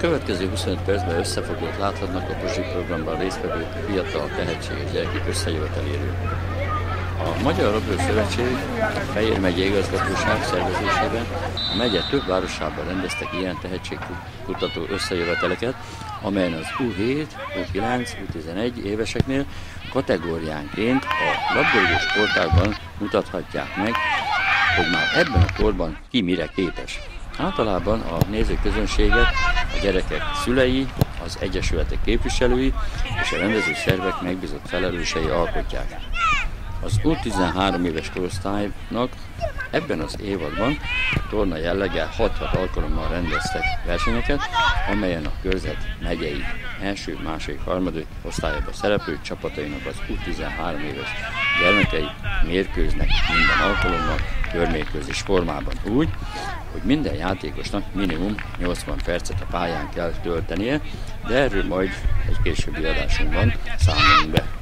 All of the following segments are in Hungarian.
következő 25 percben összefoglalót láthatnak a Pozsik programban résztvevő fiatal tehetséges gyerekek összejöveteléről. A Magyar Labdarúgó Szövetség Fejér megyei igazgatóság szervezésében a megye több városában rendeztek ilyen tehetségkutató összejöveteleket, amelyen az U7, U9, U11 éveseknél kategóriánként a labdarúgó sportágban mutathatják meg, hogy már ebben a korban ki mire képes. Általában a nézőközönséget a gyerekek szülei, az egyesületek képviselői és a rendező szervek megbízott felelősei alkotják. Az U13 éves korosztálynak ebben az évadban torna jelleggel 6-6 alkalommal rendeztek versenyeket, amelyen a körzet megyei első, második, harmadik osztályában szereplő csapatainak az U13 éves gyermekei mérkőznek minden alkalommal körmérkőzés formában úgy, hogy minden játékosnak minimum 80 percet a pályán kell töltenie, de erről majd egy későbbi adásunkban számolunk be.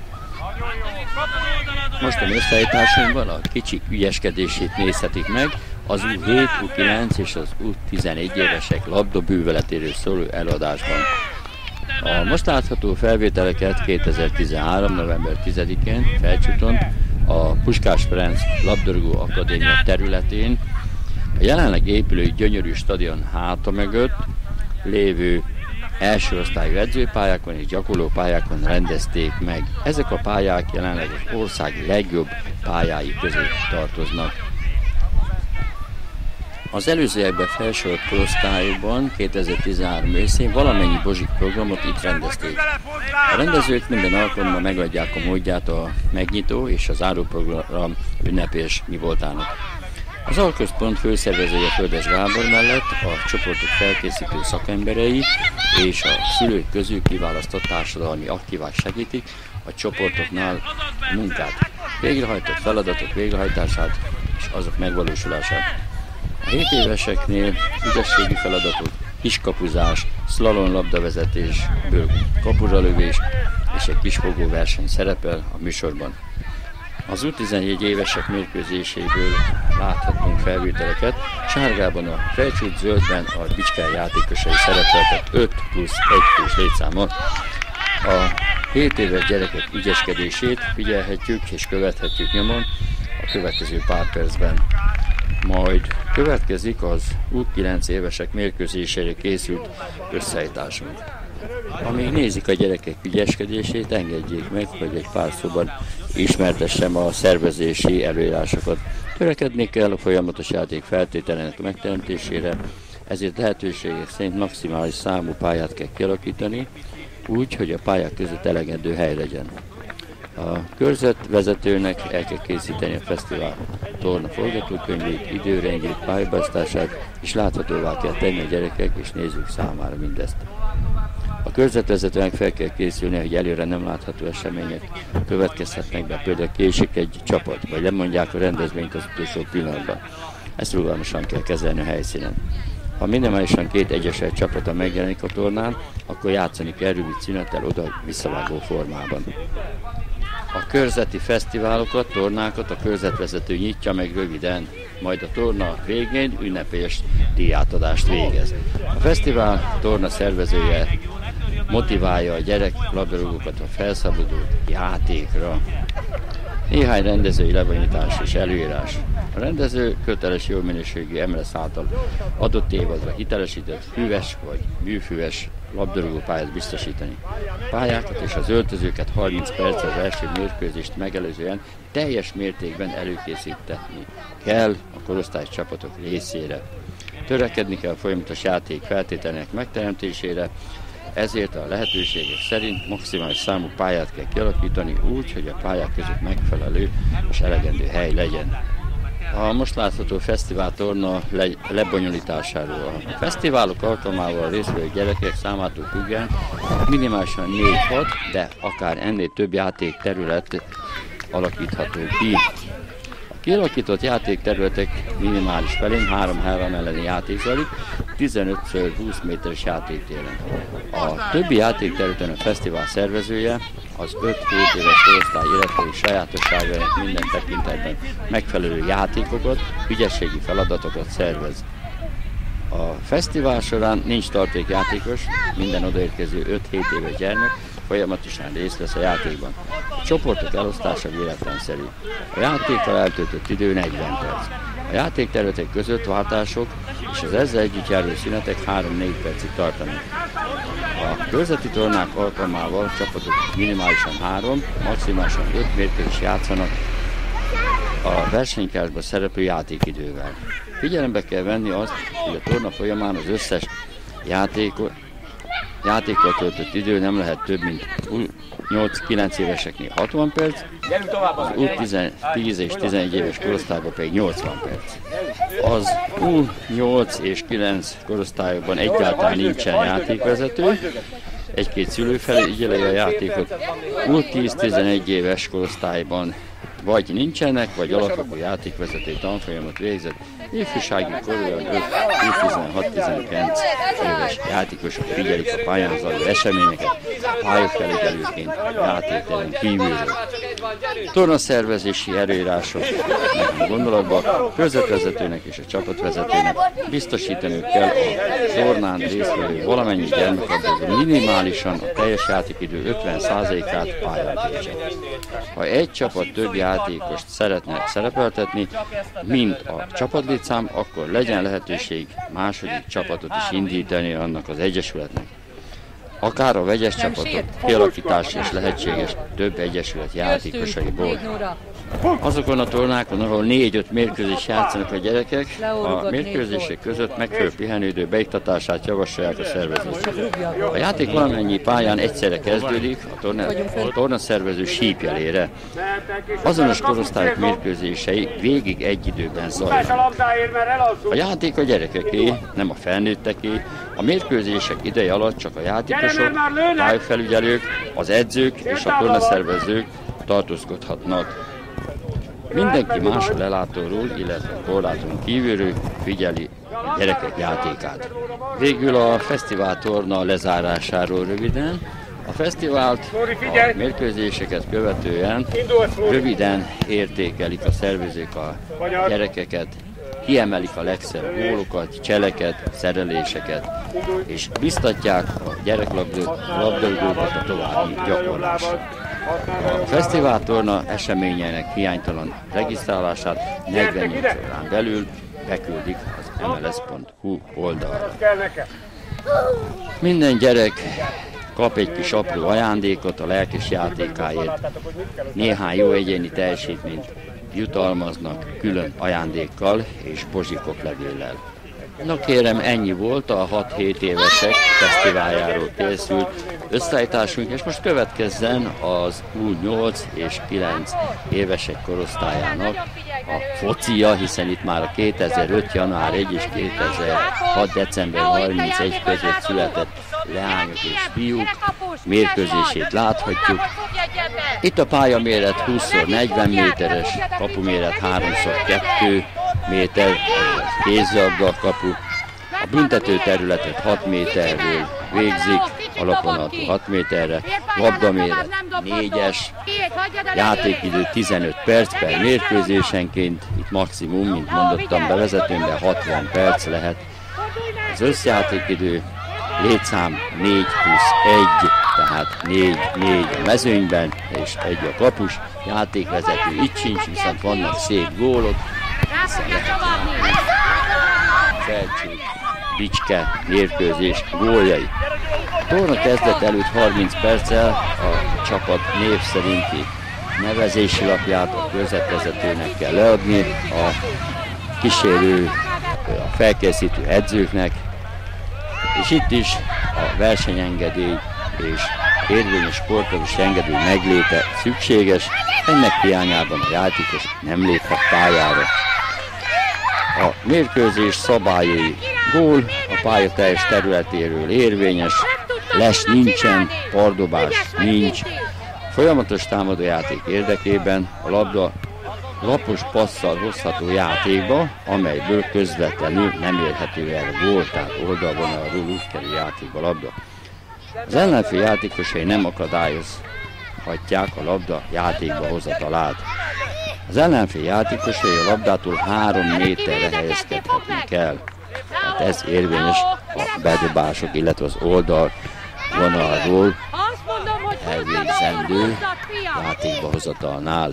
Mostani összeállításunkban a kicsik ügyeskedését nézhetik meg az U7, U9 és az U11 évesek labdabűveletéről szóló előadásban. A most látható felvételeket 2013. november 10-én Felcsúton a Puskás Ferenc Labdarúgó Akadémia területén a jelenleg épülő gyönyörű stadion háta mögött lévő első osztályú edzőpályákon és gyakorlópályákon rendezték meg. Ezek a pályák jelenleg az ország legjobb pályái közé tartoznak. Az előzőekben felsorolt korosztályokban 2013 őszén valamennyi Bozsik programot itt rendezték. A rendezők minden alkalommal megadják a módját a megnyitó és a záróprogram ünnepés mivoltának. Az Alközpont főszervezője Földes Gábor mellett a csoportok felkészítő szakemberei és a szülők közül kiválasztott társadalmi aktívák segítik a csoportoknál a munkát, végrehajtott feladatok végrehajtását és azok megvalósulását. A 7 éveseknél ügyességi feladatok, kiskapuzás, szlalon labdavezetésből kapuralövés és egy kisfogó verseny szerepel a műsorban. Az U14 évesek mérkőzéséből láthattunk felvételeket. Sárgában a Felcsút, zöldben a Bicskei játékosai szerepeltek 5+1+ létszámmal. A 7 éves gyerekek ügyeskedését figyelhetjük és követhetjük nyomon a következő pár percben. Majd következik az U9 évesek mérkőzésére készült összeállításunk. Amíg nézik a gyerekek ügyeskedését, engedjék meg, hogy egy pár szóban ismertessem a szervezési előírásokat. Törekedni kell a folyamatos játék feltételének megteremtésére, ezért lehetőségek szerint maximális számú pályát kell kialakítani, úgy, hogy a pályák között elegendő hely legyen. A körzetvezetőnek el kell készíteni a fesztivál torna forgatókönyvét, időrendjét, pályabeosztását, és láthatóvá kell tenni a gyerekek és nézők számára mindezt. A körzetvezetőnek fel kell készülni, hogy előre nem látható események következhetnek be, például késik egy csapat, vagy lemondják a rendezvényt az utolsó pillanatban. Ezt rugalmasan kell kezelni a helyszínen. Ha minimálisan 2 egyeselt csapata megjelenik a tornán, akkor játszani kell rövid szünettel oda-visszavágó formában. A körzeti fesztiválokat, tornákat a körzetvezető nyitja meg röviden, majd a torna végén ünnepélyes díjátadást végez. A fesztivál torna szervezője motiválja a gyerek labdarúgókat a felszabadult játékra. Néhány rendezői lebonyítás és előírás. A rendező köteles jó minőségű MLS által adott évadra hitelesített füves vagy műfüves labdarúgópályát biztosítani. A pályákat és az öltözőket 30 perccel az első mérkőzést megelőzően teljes mértékben előkészíteni kell a korosztályos csapatok részére. Törekedni kell a folyamatos játék feltételének megteremtésére, ezért a lehetőségek szerint maximális számú pályát kell kialakítani úgy, hogy a pályák között megfelelő és elegendő hely legyen. A most látható fesztiváltorna lebonyolításáról. A fesztiválok alkalmával résztvevő gyerekek számától függően minimálisan 4-6, de akár ennél több játékterület alakítható ki. A kialakított játékterületek minimális felén 3 elleni játék zajlik, 15x20 méteres játéktéren. A többi játékterületen a fesztivál szervezője az 5-7 éves korosztály életkori sajátosságainak minden tekintetben megfelelő játékokat, ügyességi feladatokat szervez. A fesztivál során nincs tartékjátékos, minden odaérkező 5-7 éves gyermek folyamatosan részt vesz a játékban. A csoportok elosztása véletlenszerű. A játékkal eltöltött idő 40 perc. A játékterületek között váltások és az ezzel együtt járó szünetek 3-4 percig tartanak. A körzeti tornák alkalmával csapatok minimálisan 3, maximálisan 5 mérkőzést játszanak a versenykártyában szereplő játékidővel. Figyelembe kell venni azt, hogy a torna folyamán az összes játékkal töltött idő nem lehet több, mint 8-9 éveseknél 60 perc, az U10 és 11 éves korosztályban pedig 80 perc. Az U8 és 9 korosztályokban egyáltalán nincsen játékvezető, egy-két szülő felügyeli a játékot. U10-11 éves korosztályban vagy nincsenek, vagy alapvető játékvezetői tanfolyamot végzett, ifjúsági korúan 5-16-19 éves játékosok figyelik a pályán zajló eseményeket, pályafelügyelőként játékteren kívülről. Tornaszervezési előírások gondolatban a körzetvezetőnek és a csapatvezetőnek biztosítaniuk kell a tornán résztvevő valamennyi gyermeklabdázó minimálisan a teljes játékidő 50%-át pályán végzett. Ha egy csapat több játékost szeretne szerepeltetni, mint a csapatlétszám, akkor legyen lehetőség második csapatot is indítani annak az egyesületnek. Akár a vegyes csapatok kialakítása is lehetséges több egyesület játékosaiból. Azokon a tornákon, ahol 4-5 mérkőzést játszanak a gyerekek, a mérkőzések között megfelelő pihenőidő beiktatását javasolják a szervezők. A játék valamennyi pályán egyszerre kezdődik, a tornaszervező sípjelére. Azonos korosztályok mérkőzései végig egy időben zajlanak. A játék a gyerekeké, nem a felnőtteké. A mérkőzések ideje alatt csak a játékosok, pályafelügyelők, az edzők és a tornaszervezők tartózkodhatnak. Mindenki más a lelátóról, illetve a korláton kívülről figyeli a gyerekek játékát. Végül a fesztivál torna lezárásáról röviden. A fesztivált, a mérkőzéseket követően röviden értékelik a szervezők a gyerekeket, kiemelik a legszebb gólokat, cseleket, szereléseket, és biztatják a gyereklabdarúgókat a további gyakorlásra. A fesztiváltorna eseményeinek hiánytalan regisztrálását 48 órán belül beküldik az mls.hu oldalra. Minden gyerek kap egy kis apró ajándékot a lelkes játékáért. Néhány jó egyéni teljesítményt jutalmaznak külön ajándékkal és bozsikok levéllel. Na kérem, ennyi volt a 6-7 évesek fesztiváljáról készült összeállításunk, és most következzen az U8 és 9 évesek korosztályának a focia, hiszen itt már a 2005. január 1 és 2006. december 31 között született leányok és fiúk mérkőzését láthatjuk. Itt a pályaméret 20x40 méteres, kapuméret 3x2 méter, kézilabda kapu. A büntető területet 6 méterről végzik, alapvonaltól 6 méterre, labdaméret 4-es, játékidő 15 perc per mérkőzésenként, itt maximum, mint mondottam bevezetőmben, 60 perc lehet. Az összjátékidő létszám 4+1, tehát 4-4 a mezőnyben, és 1 a kapus. Játékvezető itt sincs, viszont vannak szép gólok, hiszen lehet Felcsúk, Bicske mérkőzés góljai. A torna kezdet előtt 30 perccel a csapat név szerinti nevezési lapját a körzetvezetőnek kell leadni, a kísérő, a felkészítő edzőknek, és itt is a versenyengedély és érvényes sportolási engedély megléte szükséges, ennek hiányában a játékos nem léphet pályára. A mérkőzés szabályai: gól a pálya teljes területéről érvényes, les nincsen, pardobás nincs. Folyamatos támadójáték érdekében a labda lapos passzal hozható játékba, amelyből közvetlenül nem érhető el a gól, tehát oldalvonalról úgy kerül játékba a labda. Az ellenfél játékosai nem akadályozhatják a labda játékba hozatalát. Az ellenfél játékosai a labdától 3 méterre helyezkedhetnek el. Tehát ez érvényes a bedobások, illetve az oldal vonalról elvégzendő játékba hozatalnál.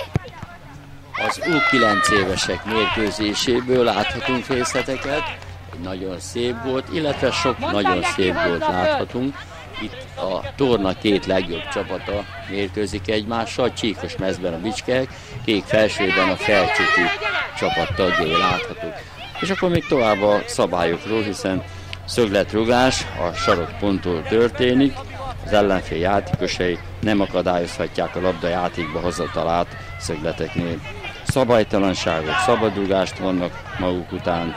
Az U9 évesek mérkőzéséből láthatunk részleteket, nagyon szép volt, illetve sok nagyon szép volt láthatunk. Itt a torna két legjobb csapata mérkőzik egymással, Csíkos mezben a Bicskek, Kék Felsőben a Felcsúti csapat tagjai láthatók. És akkor még tovább a szabályokról, hiszen szögletrugás a sarokponttól történik, az ellenfél játékosai nem akadályozhatják a labda játékba hozatalát szögleteknél. Szabálytalanságok, szabadrugást vannak maguk után,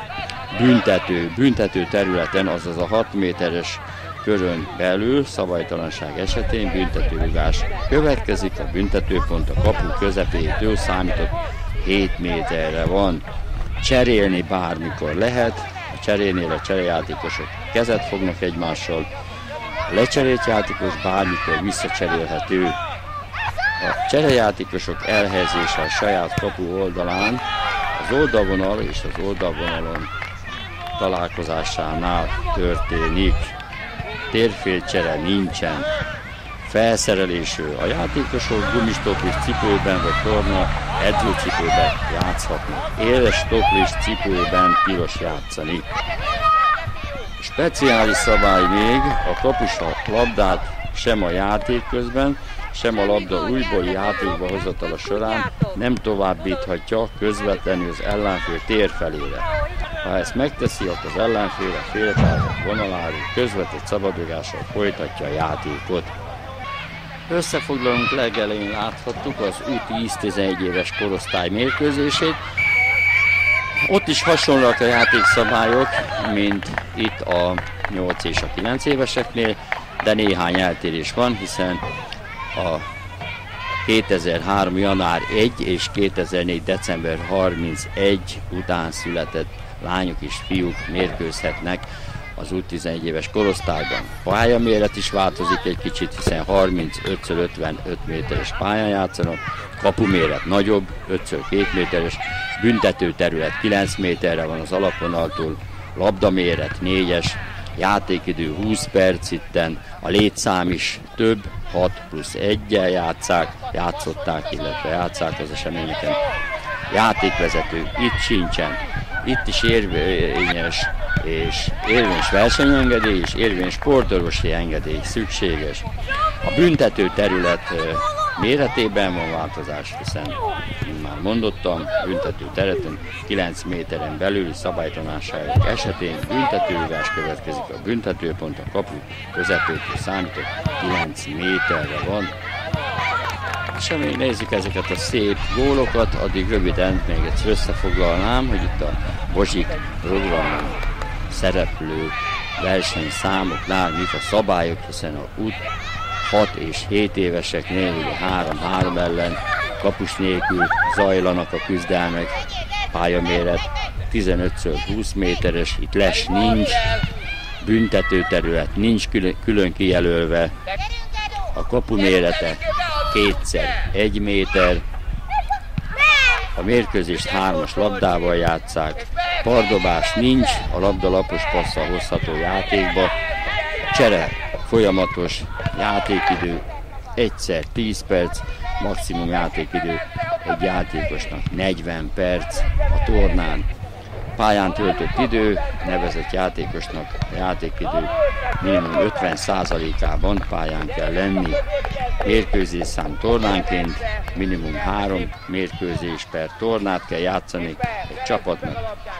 büntető területen, azaz a 6 méteres körön belül szabálytalanság esetén büntetőrugás következik, a büntetőpont a kapu közepétől számított 7 méterre van. Cserélni bármikor lehet, a cserénél a cserejátékosok kezet fognak egymással, a lecserélt játékos bármikor visszacserélhető. A cserejátékosok elhelyezése a saját kapu oldalán, az oldalvonal és az oldalvonalon találkozásánál történik. Térfélcsere nincsen. Felszerelésről a játékosok gumistoplis cipőben vagy torna edzőcipőben játszhatnak. Éles toplis cipőben tilos játszani. Speciális szabály még, a kapus a labdát sem a játék közben, sem a labda újból játékba hozatala során nem továbbíthatja közvetlenül az ellenfél tér felére. Ha ezt megteszi, akkor az ellenfél a féltávok vonaláról közvetett szabadrugással folytatja a játékot. Összefoglalunk, legelején láthattuk az U10-11 éves korosztály mérkőzését. Ott is hasonlóak a játékszabályok, mint itt a 8 és a 9 éveseknél, de néhány eltérés van, hiszen a 2003. január 1 és 2004. december 31 után született lányok és fiúk mérkőzhetnek az U11 éves korosztályban. Pályaméret is változik egy kicsit, hiszen 35x55 méteres pályán játszanak, kapuméret nagyobb, 5x2 méteres, büntetőterület 9 méterre van az alapvonaltól, labdaméret 4-es, játékidő 20 perc itten, a létszám is több, 6+1-jel játszották, illetve játsszák az eseményeken. Játékvezető itt sincsen, itt is érvényes versenyengedély és érvényes sportorvosi engedély szükséges. A büntető terület méretében van változás, hiszen már mondottam, büntető területen 9 méteren belüli szabálytalanságok esetén büntetőrugás következik, a büntetőpont a kapu közepétől számított 9 méterre van. És amíg nézzük ezeket a szép gólokat, addig röviden még egyszer összefoglalnám, hogy itt a Bozsik programon szereplő versenyszámoknál mik a szabályok, hiszen a 6 és 7 éveseknél ugye 3-3 ellen kapus nélkül zajlanak a küzdelmek, pályaméret 15x20 méteres, itt les nincs, büntetőterület nincs külön kijelölve, a kapu mérete 2x1 méter, a mérkőzést 3-as labdával játsszák, pardobás nincs, a labda lapos passzal hozható játékba, csere folyamatos, játékidő 1x10 perc, maximum játékidő egy játékosnak 40 perc a tornán. Pályán töltött idő, nevezett játékosnak a játékidő minimum 50%-ában pályán kell lenni. Mérkőzésszám tornánként minimum 3 mérkőzés per tornát kell játszani egy csapatnak.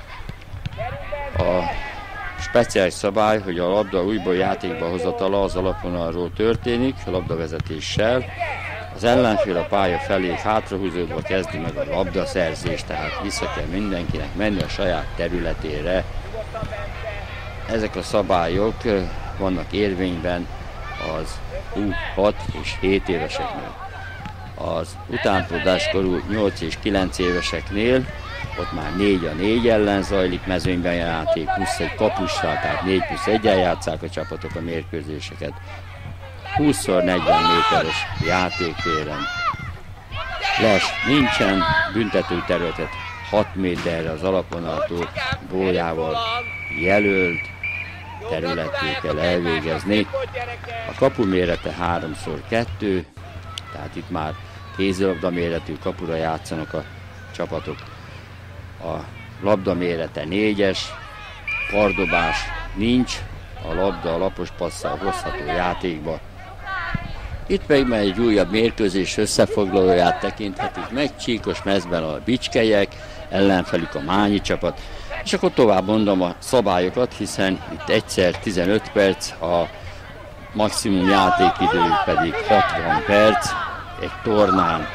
A speciális szabály, hogy a labda újból játékba hozatala az alapvonalról történik, a labdavezetéssel. Az ellenfél a pálya felé hátrahúzódva kezdi meg a labdaszerzést, tehát vissza kell mindenkinek menni a saját területére. Ezek a szabályok vannak érvényben az U6 és 7 éveseknél. Az utánpótláskorú 8 és 9 éveseknél ott már 4-4 ellen zajlik mezőnyben játék, plusz egy kapussal, tehát 4+1-el játsszák a csapatok a mérkőzéseket. 20x40 méteres játéktéren. Les nincsen, büntetőterületet 6 méterre az alapvonaltól góljával jelölt területét kell elvégezni. A kapu mérete 3x2, tehát itt már kézilabda méretű kapura játszanak a csapatok. A labda mérete 4-es, pardobás nincs, a labda a lapos passzal hozható játékba. Itt pedig már egy újabb mérkőzés összefoglalóját tekinthetik meg, Csíkos mezben a bicskelyek, ellenfelük a Mányi csapat, és akkor tovább mondom a szabályokat, hiszen itt egyszer 15 perc, a maximum játékidő pedig 60 perc egy tornán.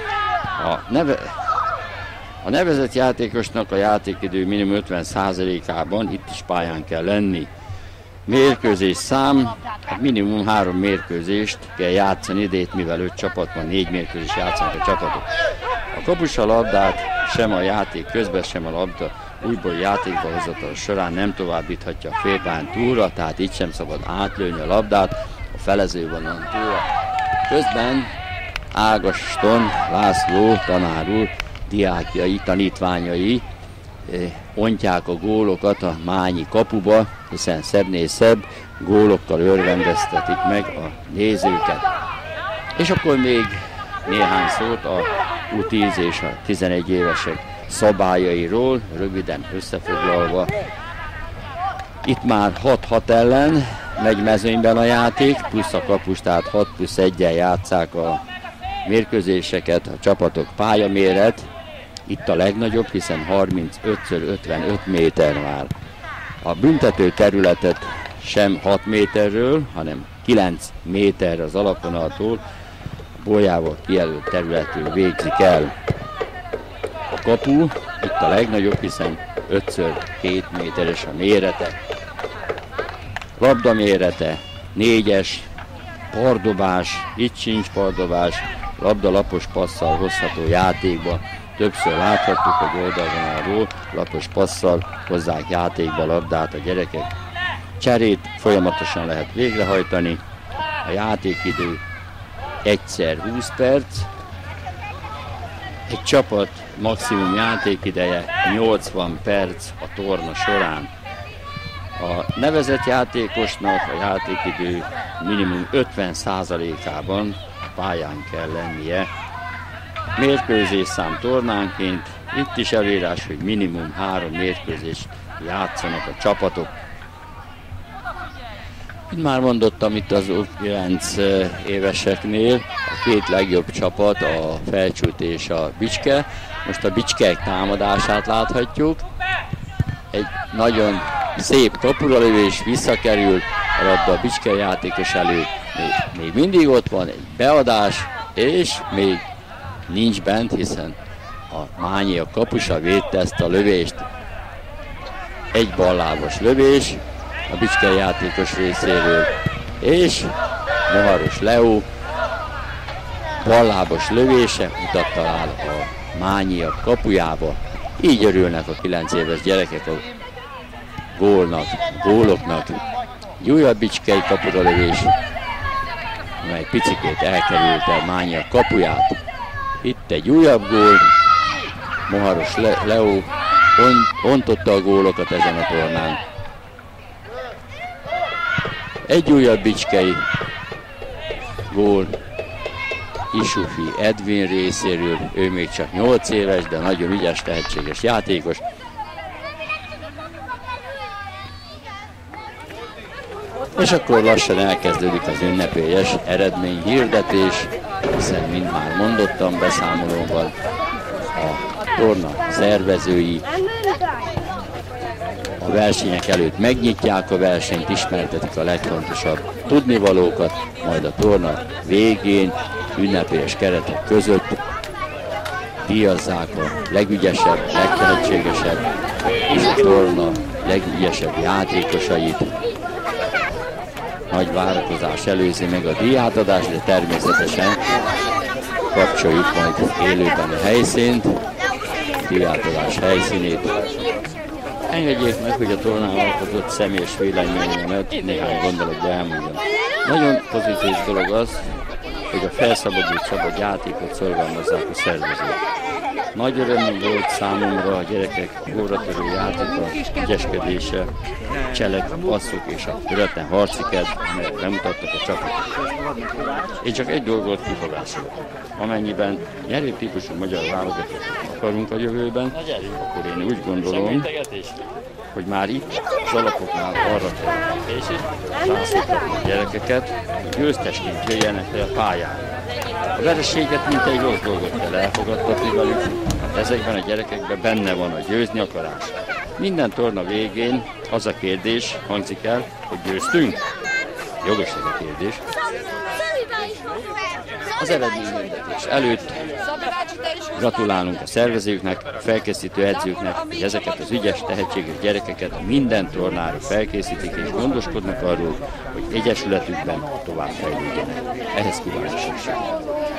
A nevezett játékosnak a játékidő minimum 50%-ában itt is pályán kell lenni. Mérkőzés szám, minimum 3 mérkőzést kell játszani, de itt mivel 5 csapat van, 4 mérkőzés játszanak a csapatok. A kapus a labdát sem a játék közben, sem a labda újból játékba hozatal során nem továbbíthatja a félpályán túlra, tehát itt sem szabad átlőni a labdát a felezővonalon túlra. Közben Ágaston László tanár úr diákjai, tanítványai ontják a gólokat a Mányi kapuba, hiszen szebbnél szebb gólokkal örvendeztetik meg a nézőket. És akkor még néhány szót a U10 és a 11 évesek szabályairól, röviden összefoglalva. Itt már 6-6 ellen megy mezőnyben a játék, plusz a kapus, tehát 6+1-jel játsszák a mérkőzéseket, a csapatok pályaméret. Itt a legnagyobb, hiszen 35x55 méter már. A büntető területet sem 6 méterről, hanem 9 méterre az alapvonaltól, a góljával kijelölt területről végzik el. A kapu itt a legnagyobb, hiszen 5x2 méteres a mérete. Labda mérete 4-es, pardobás, itt sincs pardobás, labda lapos passzal hozható játékba. Többször láthattuk, hogy oldalvonalról lapos passzal hozzák játékba a labdát a gyerekek. Cserét folyamatosan lehet végrehajtani. A játékidő 1x20 perc. Egy csapat maximum játékideje 80 perc a torna során. A nevezett játékosnak a játékidő minimum 50%-ában pályán kell lennie. Mérkőzésszám tornánként, itt is elírás, hogy minimum 3 mérkőzést játszanak a csapatok. Itt már mondottam itt az 9 éveseknél, a 2 legjobb csapat, a Felcsút és a Bicske. Most a Bicskek támadását láthatjuk. Egy nagyon szép kapuralövés, visszakerül a labda a Bicske játékos elő. Még mindig ott van egy beadás, és még nincs bent, hiszen a Mányi, a kapusa védte ezt a lövést. Egy ballábos lövés a Bicske játékos részéről, és Moharos Leó ballábos lövése utat talál a Mányi a kapujába. Így örülnek a 9 éves gyerekek a góloknak. Újabb bicskei kapura lövés, amely picikét elkerülte Mányi a kapuját. Itt egy újabb gól, Moharos Leó ontotta a gólokat ezen a tornán. Egy újabb bicskei gól Isufi Edvin részéről, ő még csak 8 éves, de nagyon ügyes, tehetséges játékos. És akkor lassan elkezdődik az ünnepélyes eredményhirdetés, hiszen mind már mondottam beszámolóban, a torna szervezői a versenyek előtt megnyitják a versenyt, ismertetik a legfontosabb tudnivalókat, majd a torna végén ünnepélyes keretek között díjazzák a legügyesebb, legtehetségesebb és a torna legügyesebb játékosait. Nagy várakozás előzi meg a díjátadást, de természetesen kapcsoljuk majd élőben a helyszínt, a díjátadás helyszínét. Engedjék meg, hogy a tornán alkotott személyes véleményemet néhány gondolatba elmondjam. Nagyon pozitív dolog az, hogy a felszabadult szabad játékot szorgalmazzák a szervezők. Nagy öröm volt számomra a gyerekek óratörő játéka, ügyeskedése, cselekpasszok és a töretlen harci kedv, amelyet bemutattak a csapatok. Én csak egy dolgot kifogásolok. Amennyiben nyerő típusú magyar válogatott akarunk a jövőben, akkor én úgy gondolom, hogy már itt az alapoknál arra kell rászoktatni a gyerekeket, hogy győztesként jöjjenek le a pályára. A vereséget mint egy rossz dolgot kell elfogadtatni velük, hát ezekben a gyerekekben benne van a győzni akarás. Minden torna végén az a kérdés hangzik el, hogy győztünk? Jogos ez a kérdés. Az eredményhirdetés előtt gratulálunk a szervezőknek, a felkészítő edzőknek, hogy ezeket az ügyes, tehetséges gyerekeket minden tornára felkészítik és gondoskodnak arról, hogy egyesületükben tovább fejlődjenek. Ehhez kívánok sikert!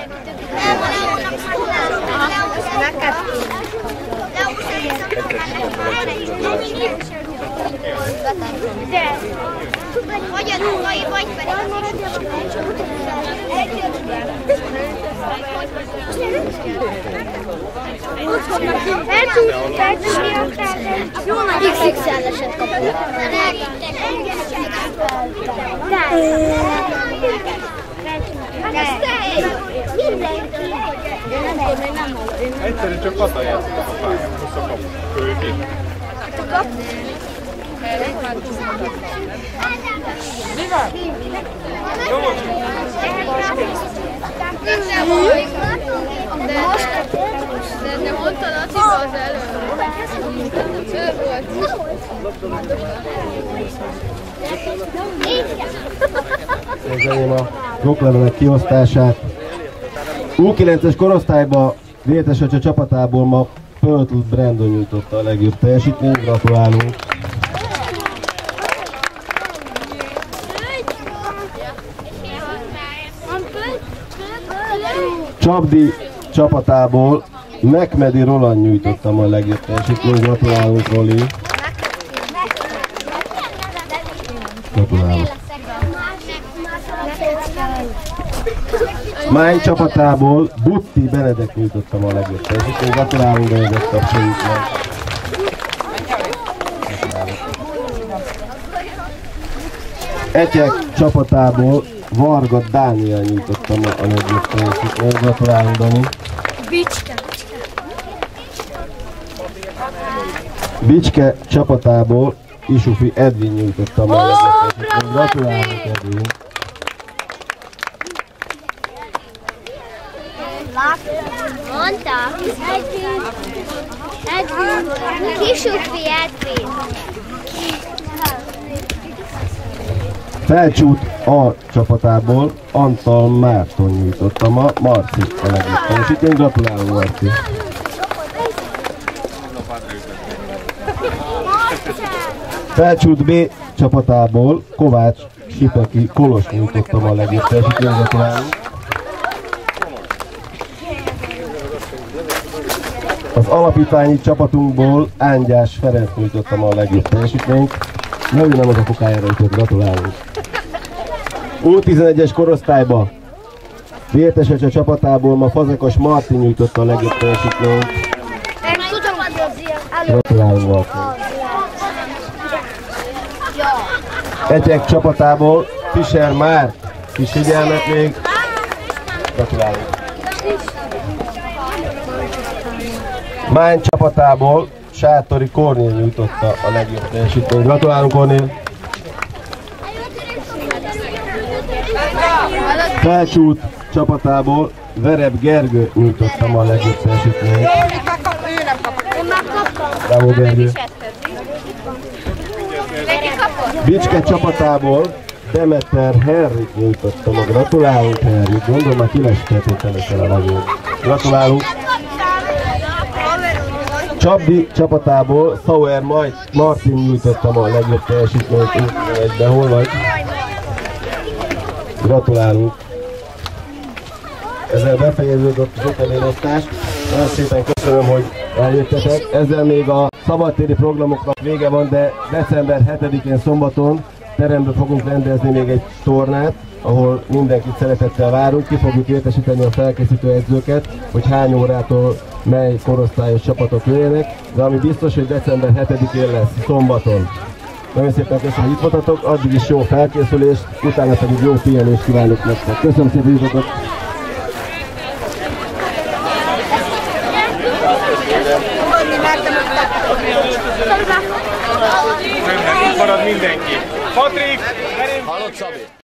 Vagy a dugai, vagy pedig XXL-eset kapunk. Mindenki. Egyszerűen csak haza játszik a pályán, most a kap. Mi van? De mondta Laciba az előbb. Ő volt. Kezdeném a oklevelek kiosztását. U9-es korosztályba Vértesöcse csapatából ma Pöltl Brandon nyújtotta a legjobb teljesítményt, gratulálunk! Csapdi csapatából Mekmedi Roland nyújtotta ma a legjobb teljesítményt, gratulálunk Roli! Gratulálunk! Máj csapatából Butti Benedek nyújtotta ma a legjobb teljesítményt, gratulálunk Benedek, tapsoljuk meg! Etyek csapatából Varga Dániel nyújtotta ma a legjobb teljesítményt, gratulálunk Dani! Bicske csapatából Isufi Edwin nyújtotta ma a legjobb teljesítményt, gratulálunk Edwin! Mondta? Edwin. Kisufi Edwin. Felcsút A csapatából Antal Márton nyújtotta ma Marci a legjobb teljesítményt, gratulálunk Marci! Felcsút B csapatából Kovács Sipeki Kolos nyújtotta ma a legjobb teljesítményt, gratulálunk! Az alapítványi csapatunkból Ángyás Ferenc nyújtotta ma a legjobb teljesítményt. Nagyon nem az a fokájára ütött, gratulálunk! U11-es korosztályba Vértesöcse csapatából ma Fazekas Martin nyújtotta a legjobb teljesítményt. Gratulálunk Martin! Etyek csapatából Fischer Márk, kis figyelmet még. Gratulálunk! Mány csapatából Sátori Kornél nyújtotta a legjobb teljesítményt. Gratulálunk Kornél! Felcsút csapatából Vereb Gergő nyújtotta ma a legjobb teljesítményt. Bravo Gergő! Bicske csapatából Demeter Henrik nyújtotta ma. Gratulálunk Henrik! Gondolom már kilesítették először a legjobb. Gratulálunk! Csapdi csapatából Sauer Martin nyújtotta ma a legjobb teljesítményt. Egyben hol vagy? Gratulálunk! Ezzel befejeződött az oklevélosztás. Nagyon szépen köszönöm, hogy eljöttetek. Ezzel még a szabadtéri programoknak vége van, de december 7-én szombaton teremben fogunk rendezni még egy tornát, ahol mindenkit szeretettel várunk. Ki fogjuk értesíteni a felkészítő edzőket, hogy hány órától mely korosztályos csapatok jöjjenek, de ami biztos, hogy december 7-én lesz, szombaton. Nagyon szépen köszönöm, hogy itt voltatok, addig is jó felkészülést, utána pedig jó pihenést kívánok nektek. Köszönöm szépen, hogy itt voltatok. Itt marad mindenki. Patrik! Hallott, Szabi?